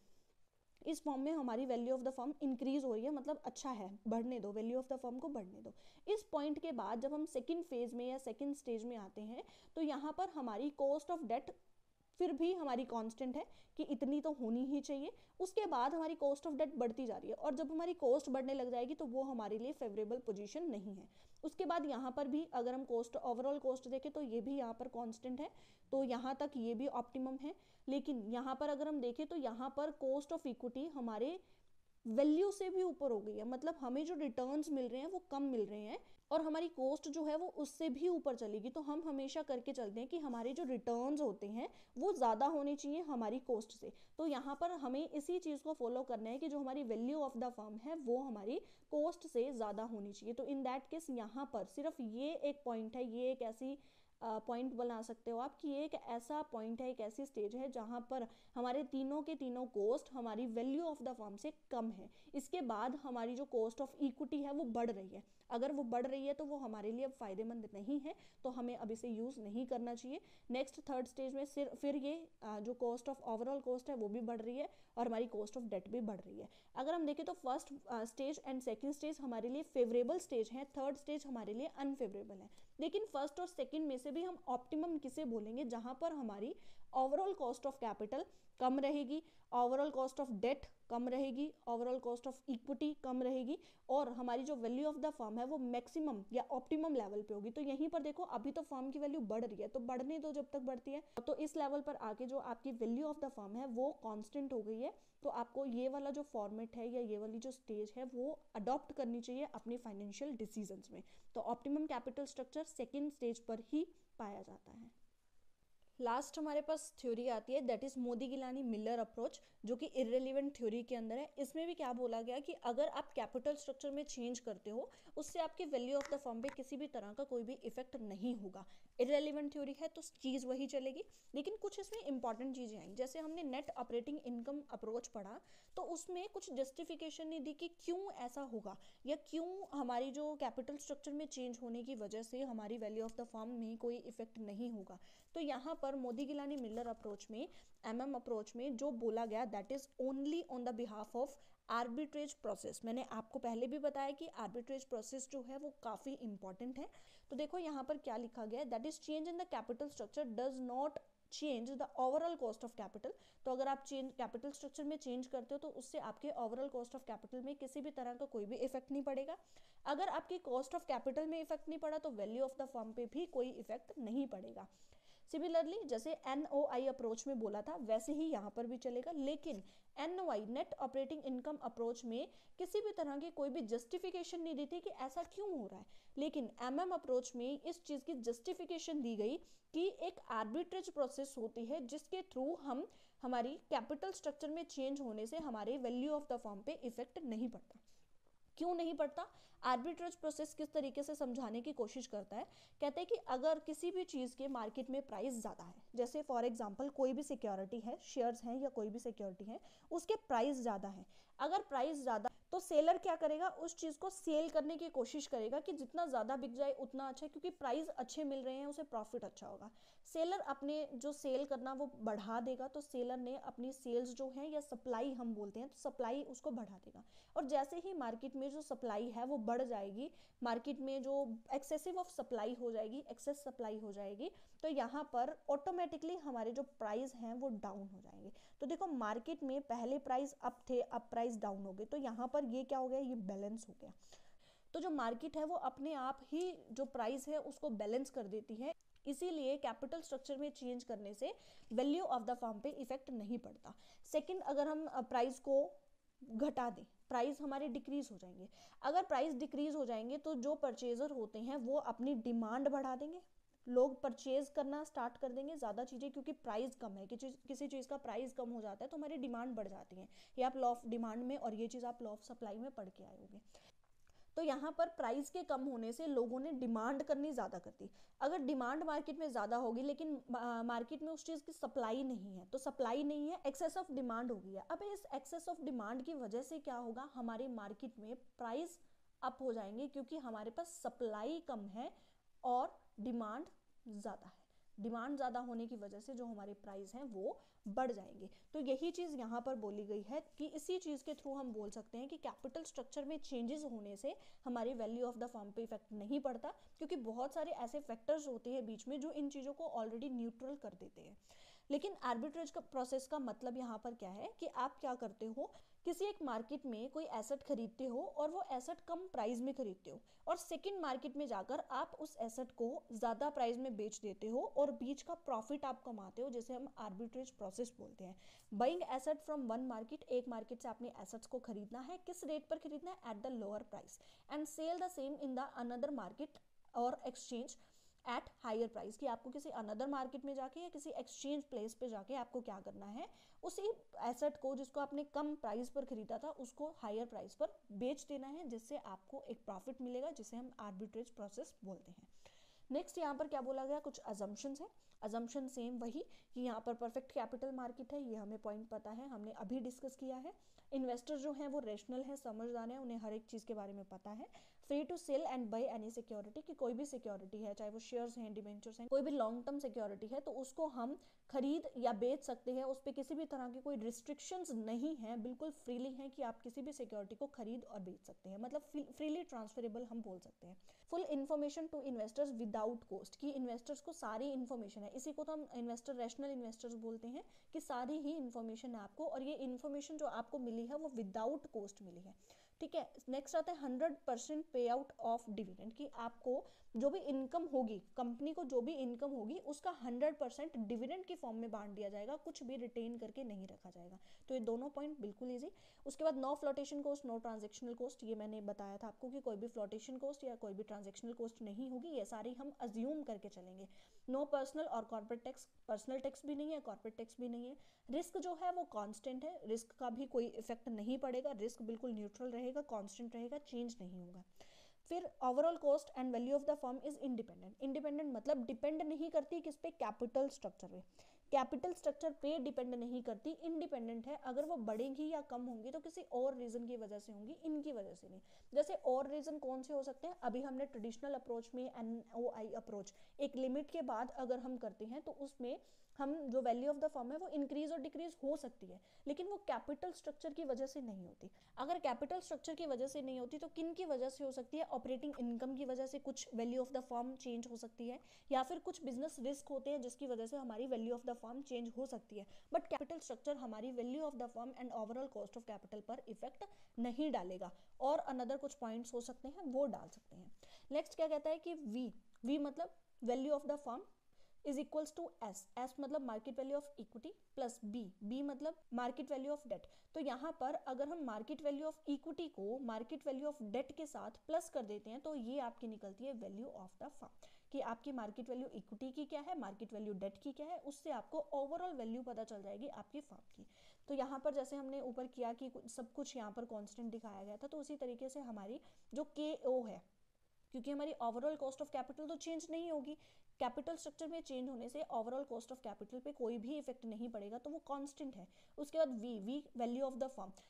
इस फॉर्म में हमारी value of the firm increase हो रही है, मतलब अच्छा है, बढ़ने दो, वैल्यू ऑफ द फर्म को बढ़ने दो। इस पॉइंट के बाद जब हम सेकंड फेज में या सेकंड स्टेज में आते हैं तो यहाँ पर हमारी कॉस्ट ऑफ डेट फिर भी हमारी कांस्टेंट है कि इतनी तो होनी ही चाहिए। उसके बाद हमारी कॉस्ट ऑफ डेट बढ़ती जा रही है, और जब हमारी कॉस्ट बढ़ने लग जाएगी तो वो हमारे लिए फेवरेबल पोजीशन नहीं है। उसके बाद यहाँ पर भी अगर हम कॉस्ट ओवरऑल कॉस्ट देखें तो ये भी यहाँ पर कांस्टेंट है, तो यहाँ तक ये भी ऑप्टिमम है। लेकिन यहाँ पर अगर हम देखें तो यहाँ पर कॉस्ट ऑफ इक्विटी हमारे वैल्यू से भी ऊपर हो गई है, मतलब हमें जो रिटर्न्स मिल रहे हैं वो कम मिल रहे हैं, और हमारी कॉस्ट जो है वो उससे भी ऊपर चलेगी। तो हम हमेशा करके चलते हैं कि हमारे जो रिटर्न्स होते हैं वो ज़्यादा होने चाहिए हमारी कॉस्ट से। तो यहाँ पर हमें इसी चीज़ को फॉलो करना है कि जो हमारी वैल्यू ऑफ द फर्म है वो हमारी कॉस्ट से ज़्यादा होनी चाहिए। तो इन दैट केस यहाँ पर सिर्फ ये एक पॉइंट है, ये एक ऐसी पॉइंट uh, बना सकते हो आप कि एक ऐसा पॉइंट है, एक ऐसी स्टेज है जहाँ पर हमारे तीनों के तीनों कॉस्ट हमारी वैल्यू ऑफ द फर्म से कम है। इसके बाद हमारी जो कॉस्ट ऑफ इक्विटी है वो बढ़ रही है, अगर वो बढ़ रही है तो वो हमारे लिए अब फायदेमंद नहीं है, तो हमें अब इसे यूज़ नहीं करना चाहिए। नेक्स्ट थर्ड स्टेज में सिर्फ फिर ये जो कॉस्ट ऑफ ओवरऑल कॉस्ट है वो भी बढ़ रही है और हमारी कॉस्ट ऑफ डेट भी बढ़ रही है। अगर हम देखें तो first stage and second stage हमारे लिए फेवरेबल स्टेज है, थर्ड स्टेज हमारे लिए अनफेवरेबल है। लेकिन फर्स्ट और सेकेंड में से भी हम ऑप्टिमम किसे बोलेंगे, जहाँ पर हमारी ओवरऑल कॉस्ट ऑफ कैपिटल कम रहेगी, ओवरऑल कॉस्ट ऑफ डेट कम रहेगी, ओवरऑल कॉस्ट ऑफ इक्विटी कम रहेगी, और हमारी जो वैल्यू ऑफ द फर्म है वो मैक्सिमम या ऑप्टिमम लेवल पे होगी। तो यहीं पर देखो अभी तो फर्म की वैल्यू बढ़ रही है, तो बढ़ने दो जब तक बढ़ती है। तो इस लेवल पर आके जो आपकी वैल्यू ऑफ द फर्म है वो कांस्टेंट हो गई है, तो आपको ये वाला जो फॉर्मेट है या ये वाली जो स्टेज है वो अडॉप्ट करनी चाहिए अपनी फाइनेंशियल डिसीजंस में। तो optimum capital structure second stage पर ही पाया जाता है। लास्ट हमारे पास थ्योरी आती है, that is Modigliani Miller approach, जो कि इररिलेवेंट थ्योरी के अंदर है। इसमें भी क्या बोला गया कि अगर आप कैपिटल स्ट्रक्चर में चेंज करते हो उससे आपके वैल्यू ऑफ द फर्म पे किसी भी तरह का कोई भी इफेक्ट नहीं होगा। इररिलेवेंट थ्योरी है तो चीज़ वही चलेगी, लेकिन कुछ इसमें इंपॉर्टेंट चीज़ें आई। जैसे हमने नेट ऑपरेटिंग इनकम अप्रोच पढ़ा तो उसमें कुछ जस्टिफिकेशन नहीं दी कि क्यों ऐसा होगा, या क्यों हमारी जो कैपिटल स्ट्रक्चर में चेंज होने की वजह से हमारी वैल्यू ऑफ द फर्म में कोई इफेक्ट नहीं होगा। तो यहाँ पर मोदी गिलानी मिलर अप्रोच में, एमएम अप्रोच में जो बोला गया that is only on the behalf of arbitrage process. मैंने आपको पहले भी बताया कि आर्बिट्रेज प्रोसेस जो है वो काफ़ी इंपॉर्टेंट है। तो देखो यहाँ पर क्या लिखा गया है, that is change in the capital structure does not change the overall cost of capital. तो अगर आप चेंज कैपिटल स्ट्रक्चर में चेंज करते हो तो उससे आपके ओवरऑल कॉस्ट ऑफ कैपिटल में किसी भी तरह का कोई भी इफेक्ट नहीं पड़ेगा। अगर आपकी कॉस्ट ऑफ कैपिटल में इफेक्ट नहीं पड़ा तो वैल्यू ऑफ द फर्म पे भी कोई इफेक्ट नहीं पड़ेगा। सिमिलरली जैसे एन ओ आई अप्रोच में बोला था वैसे ही यहाँ पर भी चलेगा, लेकिन N O I net operating income approach में किसी भी तरह की कोई भी जस्टिफिकेशन नहीं दी थी कि ऐसा क्यों हो रहा है। लेकिन एम एम अप्रोच में इस चीज़ की जस्टिफिकेशन दी गई कि एक आर्बिट्रेज प्रोसेस होती है जिसके थ्रू हम हमारी कैपिटल स्ट्रक्चर में चेंज होने से हमारे वैल्यू ऑफ द फर्म पे इफेक्ट नहीं पड़ता। क्यों नहीं पड़ता? आर्बिट्रेज प्रोसेस किस तरीके से समझाने की कोशिश करता है, कहते हैं कि अगर किसी भी चीज़ के मार्केट में प्राइस ज़्यादा है, जैसे फॉर एग्जांपल कोई भी सिक्योरिटी है, शेयर्स हैं या कोई भी सिक्योरिटी है, उसके प्राइस ज़्यादा है, अगर प्राइस ज़्यादा तो सेलर क्या करेगा, उस चीज़ को सेल करने की कोशिश करेगा कि जितना ज़्यादा बिक जाए उतना अच्छा, क्योंकि प्राइस अच्छे मिल रहे हैं, उसे प्रॉफिट अच्छा होगा। सेलर अपने जो सेल करना वो बढ़ा देगा, तो सेलर ने अपनी सेल्स जो है या सप्लाई हम बोलते हैं, तो सप्लाई उसको बढ़ा देगा। और जैसे ही मार्केट में जो सप्लाई है वो बढ़ जाएगी, मार्केट में जो एक्सेसिव ऑफ सप्लाई हो जाएगी, एक्सेस सप्लाई हो जाएगी, तो यहाँ पर ऑटोमेटिकली हमारे जो प्राइस हैं वो डाउन हो जाएंगे। तो देखो मार्केट में पहले प्राइस अप थे, अब प्राइस डाउन हो गए, तो यहाँ पर ये क्या हो गया, ये बैलेंस हो गया। तो जो मार्केट है वो अपने आप ही जो प्राइस है उसको बैलेंस कर देती है, इसीलिए कैपिटल स्ट्रक्चर में चेंज करने से वैल्यू ऑफ द फर्म पे इफेक्ट नहीं पड़ता। सेकंड, अगर हम प्राइस को घटा दें, प्राइस हमारे डिक्रीज हो जाएंगे। अगर प्राइस डिक्रीज हो जाएंगे तो जो परचेजर होते हैं वो अपनी डिमांड बढ़ा देंगे, लोग परचेज करना स्टार्ट कर देंगे ज़्यादा चीज़ें, क्योंकि प्राइस कम है, कि चीज़ किसी चीज़ का प्राइस कम हो जाता है तो हमारी डिमांड बढ़ जाती है। ये आप लॉ ऑफ डिमांड में, और ये चीज़ आप लॉ ऑफ सप्लाई में पढ़ के आए होंगे। तो यहाँ पर प्राइस के कम होने से लोगों ने डिमांड करनी ज़्यादा कर दी। अगर डिमांड मार्केट में ज़्यादा होगी लेकिन मार्केट में उस चीज़ की सप्लाई नहीं है, तो सप्लाई नहीं है, एक्सेस ऑफ डिमांड हो गई है। अब इस एक्सेस ऑफ डिमांड की वजह से क्या होगा, हमारे मार्केट में प्राइस अप हो जाएंगे, क्योंकि हमारे पास सप्लाई कम है और डिमांड ज़्यादा है। डिमांड ज़्यादा होने की वजह से जो हमारे प्राइस हैं वो बढ़ जाएंगे। तो यही चीज़ यहाँ पर बोली गई है कि इसी चीज़ के थ्रू हम बोल सकते हैं कि कैपिटल स्ट्रक्चर में चेंजेस होने से हमारी वैल्यू ऑफ द फर्म पे इफेक्ट नहीं पड़ता, क्योंकि बहुत सारे ऐसे फैक्टर्स होते हैं बीच में जो इन चीज़ों को ऑलरेडी न्यूट्रल कर देते हैं। लेकिन आर्बिट्रेज का प्रोसेस का मतलब यहाँ पर क्या है कि आप क्या करते हो, किसी एक मार्केट में कोई एसेट खरीदते हो और वो एसेट कम प्राइस में खरीदते हो, और सेकंड मार्केट में जाकर आप उस एसेट को ज़्यादा प्राइस में बेच देते हो और बीच का प्रॉफिट आप कमाते हो, जिसे हम आर्बिट्रेज प्रोसेस बोलते हैं। Buying asset from one market, एक मार्केट से आपने एसेट्स को खरीदना है, किस रेट पर खरीदना है, at the lower price, and sell the same in the another market और एक्सचेंज एट हायर प्राइस, कि आपको किसी अनदर मार्केट में जाके या किसी एक्सचेंज प्लेस पे जाके आपको क्या करना है, उसी एसेट को जिसको आपने कम प्राइस पर खरीदा था उसको हायर प्राइस पर बेच देना है, जिससे आपको एक प्रॉफिट मिलेगा, जिसे हम आर्बिट्रेज प्रोसेस बोलते हैं। नेक्स्ट यहाँ पर क्या बोला गया, कुछ अजम्पशंस है। अजम्पशन सेम वही कि यहाँ पर परफेक्ट कैपिटल मार्केट है, ये हमें पॉइंट पता है, हमने अभी डिस्कस किया है। इन्वेस्टर जो हैं वो रेशनल है, समझदार है, उन्हें हर एक चीज़ के बारे में पता है। Free to sell and buy any security, कि कोई भी सिक्योरिटी है, चाहे वो शेयर्स हैं, डिबेंचर्स हैं, कोई भी लॉन्ग टर्म सिक्योरिटी है, तो उसको हम खरीद या बेच सकते हैं, उस पर किसी भी तरह की कोई रिस्ट्रिक्शंस नहीं है, बिल्कुल फ्रीली है कि आप किसी भी सिक्योरिटी को खरीद और बेच सकते हैं, मतलब फ्रीली ट्रांसफरेबल हम बोल सकते हैं। Full information to investors without cost, कि इन्वेस्टर्स को सारी इन्फॉर्मेशन है, इसी को तो हम इन्वेस्टर रैशनल इन्वेस्टर्स बोलते हैं, कि सारी ही इन्फॉर्मेशन है आपको, और ये इन्फॉर्मेशन जो आपको मिली है वो विदाउट कॉस्ट मिली है। ठीक है, नेक्स्ट आता है hundred percent pay out of dividend, कि आपको जो भी इनकम होगी, कंपनी को जो भी इनकम होगी उसका हंड्रेड परसेंट डिविडेंड की फॉर्म में बांट दिया जाएगा, कुछ भी रिटेन करके नहीं रखा जाएगा। तो ये दोनों पॉइंट बिल्कुल ईजी। उसके बाद no flotation cost, no transactional cost, ये मैंने बताया था आपको कि कोई भी फ्लोटेशन कॉस्ट या कोई भी ट्रांजेक्शनल कॉस्ट नहीं होगी, ये सारी हम अज्यूम करके चलेंगे। नो पर्सनल और कॉर्पोरेट टैक्स, पर्सनल टैक्स भी नहीं है, कॉर्पोरेट टैक्स भी नहीं है। रिस्क जो है वो कांस्टेंट है, रिस्क का भी कोई इफेक्ट नहीं पड़ेगा, रिस्क बिल्कुल न्यूट्रल रहेगा, कांस्टेंट रहेगा, चेंज नहीं होगा। फिर overall cost and value of the firm is independent. Independent मतलब डिपेंड नहीं करती किस पे, कैपिटल स्ट्रक्चर पे, कैपिटल स्ट्रक्चर पे डिपेंड नहीं करती, इंडिपेंडेंट है। अगर वो बढ़ेंगी या कम होंगी तो किसी और रीजन की वजह से होंगी, इनकी वजह से नहीं। जैसे और रीजन कौन से हो सकते हैं, अभी हमने ट्रेडिशनल अप्रोच में एन ओ आई अप्रोच, एक लिमिट के बाद अगर हम करते हैं तो उसमें हम जो वैल्यू ऑफ द फर्म है वो इंक्रीज और डिक्रीज हो सकती है, लेकिन वो कैपिटल स्ट्रक्चर की वजह से नहीं होती। अगर कैपिटल स्ट्रक्चर की वजह से नहीं होती तो किन की वजह से हो सकती है, ऑपरेटिंग इनकम की वजह से कुछ value of the firm change हो सकती है, या फिर कुछ बिजनेस रिस्क होते हैं जिसकी वजह से हमारी value of the firm change हो सकती है। बट कैपिटल स्ट्रक्चर हमारी value of the firm and overall cost of capital पर इफेक्ट नहीं डालेगा, और अनदर कुछ पॉइंट्स हो सकते हैं वो डाल सकते हैं। नेक्स्ट क्या कहता है कि वी वी मतलब value of the firm is equals to S, S मतलब market value of equity, plus B, B मतलब मार्केट वैल्यू ऑफ डेट। तो यहाँ पर अगर हम मार्केट वैल्यू ऑफ इक्विटी को मार्केट वैल्यू ऑफ डेट के साथ प्लस कर देते हैं तो ये आपकी निकलती है वैल्यू ऑफ द फर्म, कि आपकी मार्केट वैल्यू इक्विटी की क्या है, मार्केट वैल्यू डेट की क्या है, उससे आपको ओवरऑल वैल्यू पता चल जाएगी आपकी फर्म की। तो यहाँ पर जैसे हमने ऊपर किया कि सब कुछ यहाँ पर कॉन्स्टेंट दिखाया गया था, तो उसी तरीके से हमारी जो के ओ है, क्योंकि हमारी ओवरऑल कॉस्ट ऑफ कैपिटल तो चेंज नहीं होगी, कैपिटल स्ट्रक्चर में चेंज होने से ओवरऑल कॉस्ट ऑफ कैपिटल पे कोई भी इफेक्ट नहीं पड़ेगा, तो वो कांस्टेंट है। उसके बाद V V value of the firm,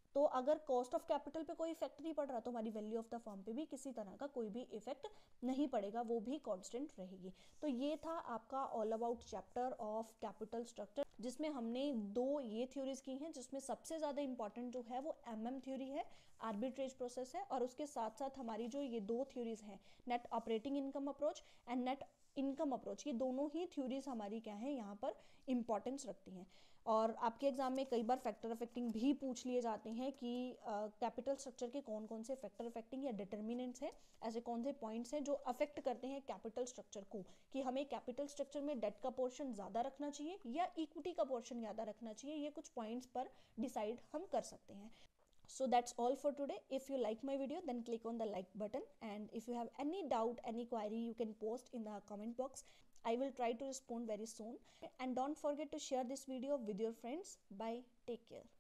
तो अगर कॉस्ट ऑफ कैपिटल पे कोई इफेक्ट नहीं पड़ रहा तो हमारी वैल्यू ऑफ द फर्म पे भी किसी तरह का कोई भी इफेक्ट नहीं पड़ेगा, वो भी कांस्टेंट रहेगी। तो ये था आपका all about chapter of capital structure, जिसमें हमने दो ये थ्योरीज की हैं, जिसमें सबसे ज़्यादा इंपॉर्टेंट जो है वो एम एम थ्योरी है, आर्बिट्रेज प्रोसेस है, और उसके साथ साथ हमारी जो ये दो थ्योरीज हैं, net operating income approach and net income approach, ये दोनों ही थ्योरीज हमारी क्या है यहाँ पर इंपॉर्टेंस रखती हैं। और आपके एग्जाम में कई बार फैक्टर अफेक्टिंग भी पूछ लिए जाते हैं कि कैपिटल uh, स्ट्रक्चर के कौन कौन से फैक्टर अफेक्टिंग या डिटर्मिनेंट्स हैं, ऐसे कौन से पॉइंट्स हैं जो अफेक्ट करते हैं कैपिटल स्ट्रक्चर को, कि हमें कैपिटल स्ट्रक्चर में डेट का पोर्शन ज़्यादा रखना चाहिए या इक्विटी का पोर्शन ज़्यादा रखना चाहिए, ये कुछ पॉइंट्स पर डिसाइड हम कर सकते हैं। So that's all for today. If you like my video, then click on the like button, and if you have any doubt, any query, you can post in the comment box. I will try to respond very soon. And don't forget to share this video with your friends. Bye. Take care.